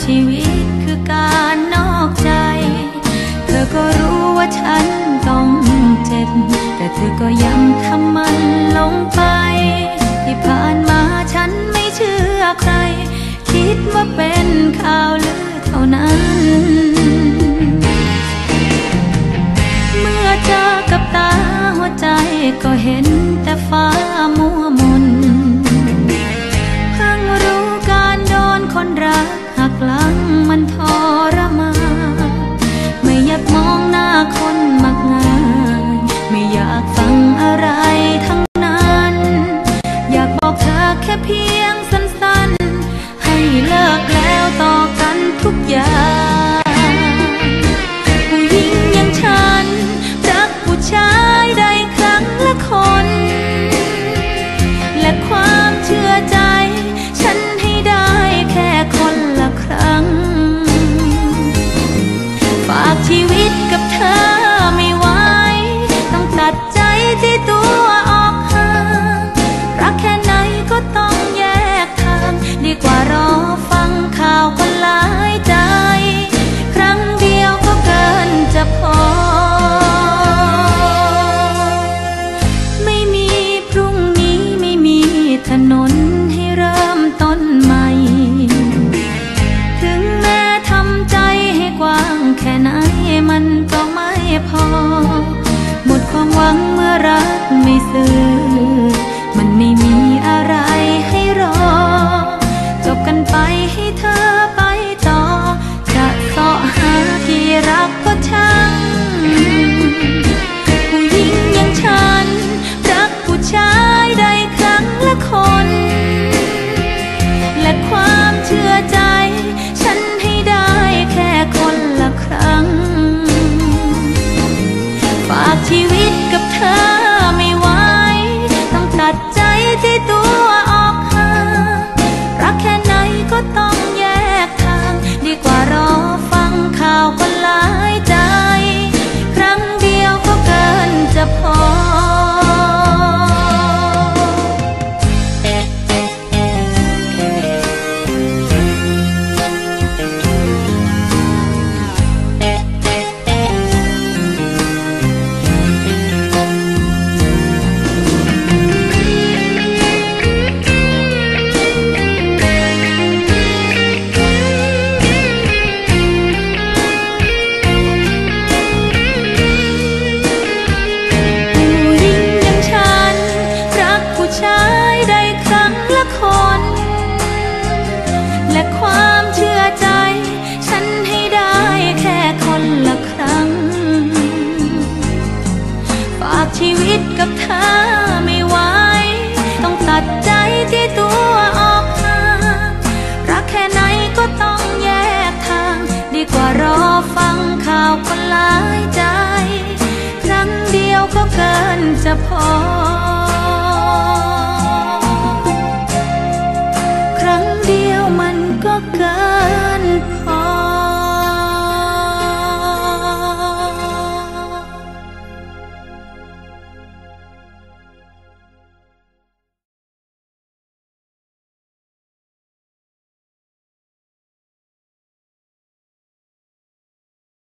ชีวิตคือการนอกใจเธอก็รู้ว่าฉันต้องเจ็บแต่เธอก็ยังทำมันลงไปที่ผ่านมาฉันไม่เชื่อใครคิดว่าเป็นข่าวลือเท่านั้นเมื่อเจอกับตาหัวใจก็เห็นแต่ฟ้ามัวมนเพิ่งรู้การโดนคนรักหักหลังมันทรมานไม่อยากมองหน้าคนมักง่ายไม่อยากฟังอะไรทั้งนั้นอยากบอกเธอแค่เพียงสั้นๆให้เลิกแล้วต่อกันทุกอย่างผู้หญิงอย่างฉันรักผู้ชายได้ครั้งละคนและความเชื่อใจฉันให้ได้แค่คนละครั้งฝากชีวิตกับเธอไม่ไหวต้องตัดใจที่ตัวออกห่างรักแค่ไหนก็ต้องแยกทางดีกว่ารอฟังข่าวคนหลายใจครั้งเดียวก็เกินจะพอไม่มีพรุ่งนี้ไม่มีถนนให้เริ่มต้นใหม่ถึงแม้ทำใจให้กว้างแค่ไหนมันก็ไม่พอหมดความหวังเมื่อรักไม่ซื่อมันไม่มีอะไรให้รอจบกันไปให้เธอไปต่อจะเสาะหาที่รักก็ช่างผู้หญิงอย่างฉันรักผู้ชายได้ครั้งละคนและความเชื่อใจฉันให้ได้แค่คนละครั้งฝากชีวิตกับเธอไม่ไหวต้องตัดใจที่ตัวออกห่างรักแค่ไหนก็ต้องแยกทางดีกว่ารอฟังข่าวคนหลายใจครั้งเดียวก็เกินจะพอและความเชื่อใจฉันให้ได้แค่คนละครั้งฝากชีวิตกับเธอ